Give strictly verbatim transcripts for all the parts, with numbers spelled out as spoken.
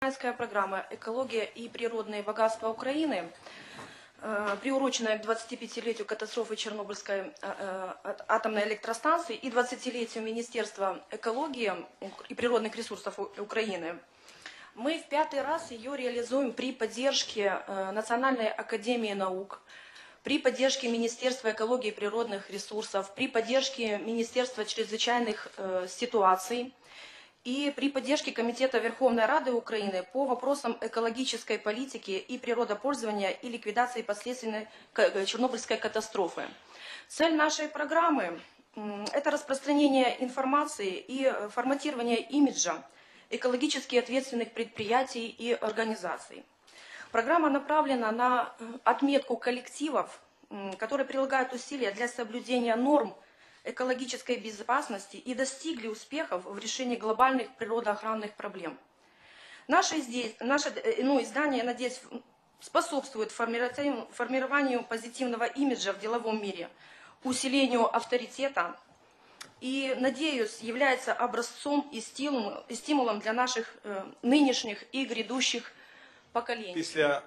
Программа «Экология и природные богатства Украины», приуроченная к двадцатипятилетию катастрофы Чернобыльской атомной электростанции и двадцатилетию Министерства экологии и природных ресурсов Украины, мы в пятый раз ее реализуем при поддержке Национальной академии наук, при поддержке Министерства экологии и природных ресурсов, при поддержке Министерства чрезвычайных ситуаций и при поддержке Комитета Верховной Рады Украины по вопросам экологической политики и природопользования и ликвидации последствий Чернобыльской катастрофы. Цель нашей программы – это распространение информации и форматирование имиджа экологически ответственных предприятий и организаций. Программа направлена на отметку коллективов, которые прилагают усилия для соблюдения норм экологической безопасности и достигли успехов в решении глобальных природоохранных проблем. Наше, здесь, наше ну, издание, надеюсь, способствует формированию позитивного имиджа в деловом мире, усилению авторитета и, надеюсь, является образцом и стимулом, и стимулом для наших э, нынешних и грядущих поколений. Після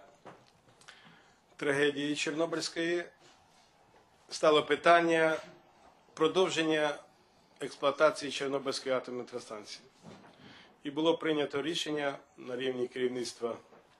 трагедії Чорнобильської стало питання продовження експлуатації Чорнобильської атомної електростанції. І було прийнято рішення на рівні керівництва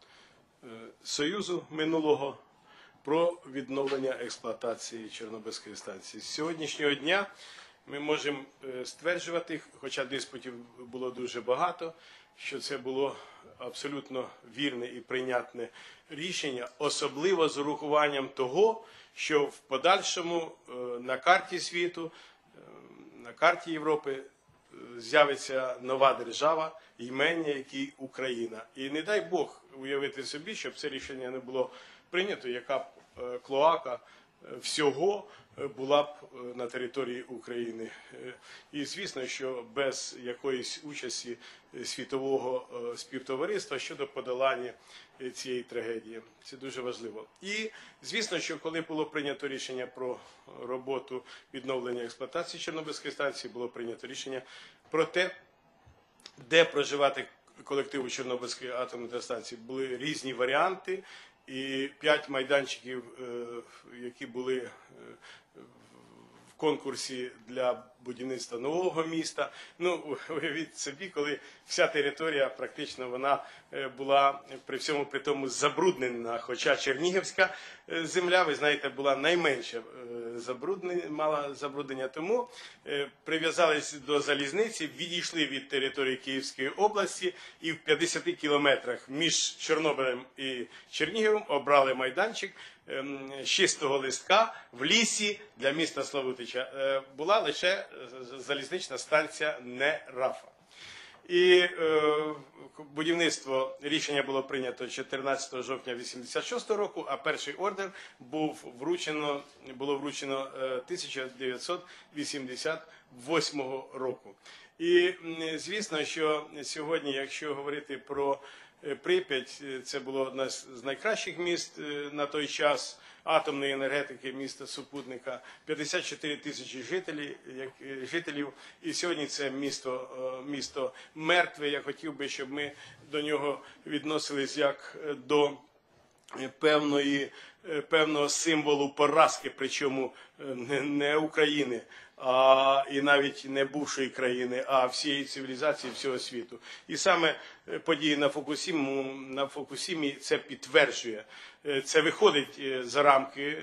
Союзу минулого про відновлення експлуатації Чорнобильської станції. З сьогоднішнього дня ми можемо стверджувати, хоча диспутів було дуже багато, що це було абсолютно вірне і прийнятне рішення, особливо з урахуванням того, що в подальшому на карті світу, на карті Європи з'явиться нова держава, імення якій Україна. І не дай Бог уявити собі, щоб це рішення не було прийнято, яка б клоака всього була б на території України. І звісно, що без якоїсь участі світового співтовариства щодо подолання цієї трагедії. Це дуже важливо. І звісно, що коли було прийнято рішення про роботу відновлення експлуатації Чорнобильської станції, було прийнято рішення про те, де проживати колективу Чорнобильської атомної електростанції. Були різні варіанти. І п'ять майданчиків, які були в конкурсі для будівництва нового міста. Ну, уявіть собі, коли вся територія, практично вона була при всьому при тому забруднена, хоча Чернігівська земля, ви знаєте, була найменше забруднення, мала забруднення, тому прив'язались до залізниці, відійшли від території Київської області і в п'ятдесяти кілометрах між Чорнобилем і Черніговом обрали майданчик з чистого листка в лісі для міста Славутича. Була лише залізнична станція Нерафа. І е, будівництво, рішення було прийнято чотирнадцятого жовтня вісімдесят шостого року, а перший ордер був вручено, було вручено тисяча дев'ятсот вісімдесят восьмого року. І звісно, що сьогодні, якщо говорити про Прип'ять, це було одне з найкращих міст на той час атомної енергетики міста супутника, п'ятдесят чотири тисячі жителів, жителів, і сьогодні це місто, місто мертве. Я хотів би, щоб ми до нього відносились як до певної, певного символу поразки, причому не України, а і навіть не бувшої країни, а всієї цивілізації, всього світу. І саме події на Фукусімі, на Фукусімі це підтверджує. Це виходить за рамки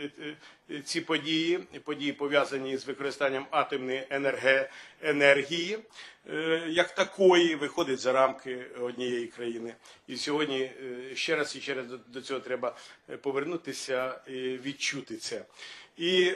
ці події, події пов'язані з використанням атомної енергії, як такої, виходить за рамки однієї країни. І сьогодні ще раз і ще раз до цього треба повернутися і відчути це. І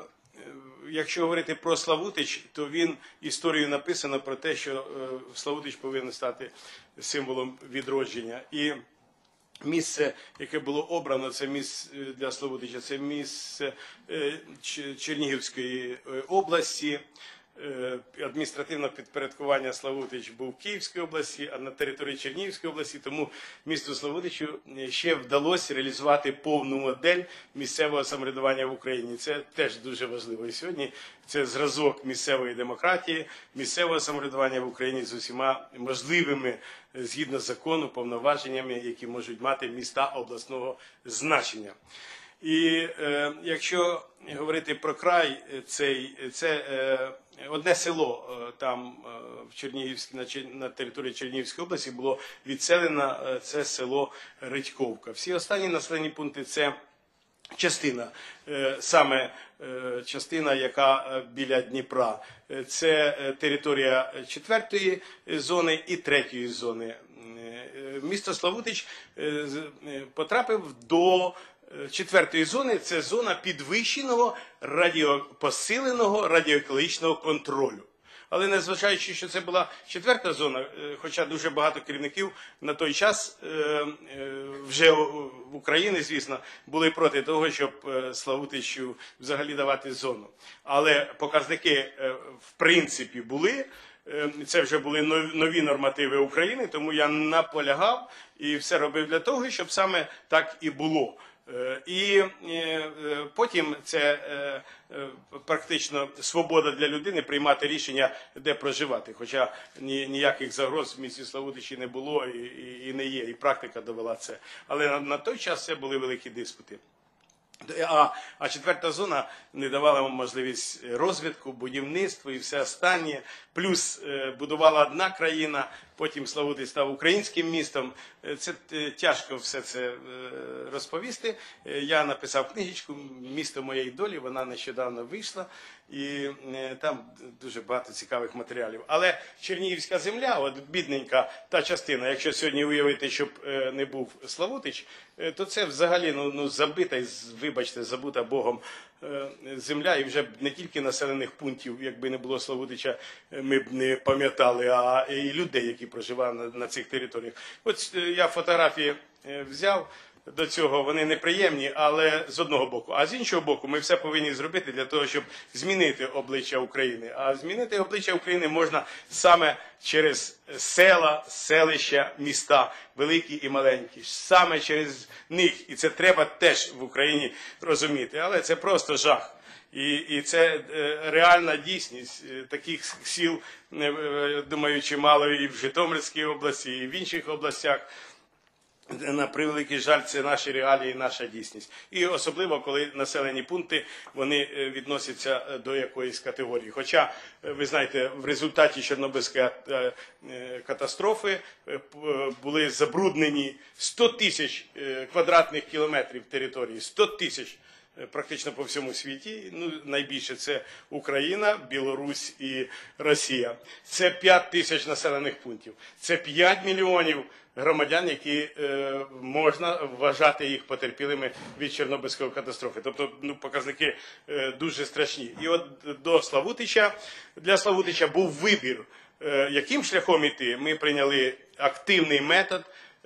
якщо говорити про Славутич, то він, історією написано про те, що Славутич повинен стати символом відродження. І місце, яке було обрано, це місце для Славутича, це місце Чернігівської області, адміністративне підпорядкування Славутич був в Київській області, а на території Чернігівської області, тому місту Славутичу ще вдалося реалізувати повну модель місцевого самоврядування в Україні. Це теж дуже важливо. І сьогодні це зразок місцевої демократії, місцевого самоврядування в Україні з усіма можливими, згідно закону, повноваженнями, які можуть мати міста обласного значення. І е, якщо говорити про край, цей, це е, одне село е, там е, в Чернігівській, на, на території Чернігівської області було відселено, е, це село Редьковка. Всі останні населені пункти – це частина, е, саме е, частина, яка біля Дніпра. Це територія четвертої зони і третьої зони. Місто Славутич потрапив до четвертої зони, це зона підвищеного радіопосиленого радіоекологічного контролю. Але незважаючи, що це була четверта зона, хоча дуже багато керівників на той час вже в Україні, звісно, були проти того, щоб Славутичу взагалі давати зону. Але показники в принципі були. Це вже були нові нормативи України, тому я наполягав і все робив для того, щоб саме так і було. І потім це практично свобода для людини приймати рішення, де проживати. Хоча ніяких загроз в місті Славутичі не було і не є, і практика довела це. Але на той час це були великі диспути. А, а четверта зона не давала вам можливість розвитку, будівництва і все останнє. Плюс е, будувала одна країна, потім Славутич став українським містом. Це е, тяжко все це е, розповісти. Е, я написав книжечку «Місто моєї долі», вона нещодавно вийшла. І е, там дуже багато цікавих матеріалів. Але Чернігівська земля, от бідненька та частина, якщо сьогодні уявити, щоб е, не був Славутич, е, то це взагалі ну, ну, забита, вибачте, забута Богом е, земля. І вже не тільки населених пунктів, якби не було Славутича, ми б не пам'ятали, а і людей, які проживали на, на цих територіях. От е, я фотографії е, взяв. До цього вони неприємні, але з одного боку. А з іншого боку, ми все повинні зробити для того, щоб змінити обличчя України. А змінити обличчя України можна саме через села, селища, міста, великі і маленькі. Саме через них. І це треба теж в Україні розуміти. Але це просто жах. І, і це е, реальна дійсність. Таких сіл, е, думаю, чимало і в Житомирській області, і в інших областях. На превеликий жаль, це наші реалії, наша дійсність. І особливо, коли населені пункти, вони відносяться до якоїсь категорії. Хоча, ви знаєте, в результаті Чорнобильської катастрофи були забруднені сто тисяч квадратних кілометрів території, сто тисяч. Практично по всьому світі, ну, найбільше це Україна, Білорусь і Росія. Це п'ять тисяч населених пунктів. Це п'ять мільйонів громадян, які е, можна вважати їх потерпілими від Чорнобильської катастрофи. Тобто, ну, показники е, дуже страшні. І от до Славутича, для Славутича був вибір, е, яким шляхом іти. Ми прийняли активний метод,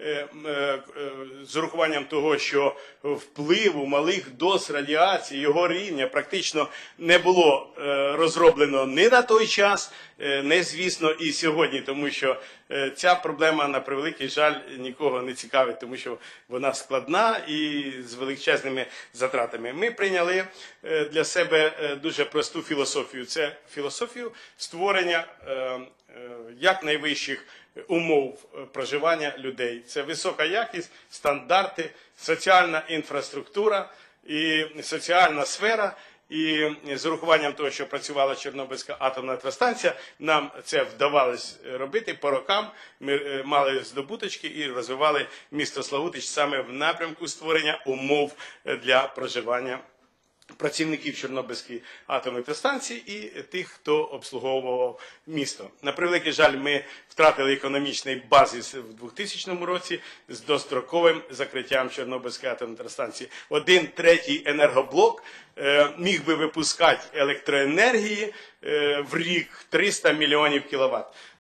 з урахуванням того, що впливу малих доз радіації, його рівня практично не було розроблено ні на той час, не, звісно, і сьогодні, тому що ця проблема, на превеликий жаль, нікого не цікавить, тому що вона складна і з величезними затратами. Ми прийняли для себе дуже просту філософію. Це філософію створення якнайвищих умов проживання людей. Це висока якість, стандарти, соціальна інфраструктура і соціальна сфера. І з урахуванням того, що працювала Чорнобильська атомна електростанція, нам це вдавалось робити по рокам. Ми мали здобуточки і розвивали місто Славутич саме в напрямку створення умов для проживання працівників Чорнобильської атомної електростанції і тих, хто обслуговував місто. На превеликий жаль, ми втратили економічний базис в двохтисячному році з достроковим закриттям Чорнобильської атомної електростанції. Один третій енергоблок е, міг би випускати електроенергії е, в рік триста мільйонів кіловат.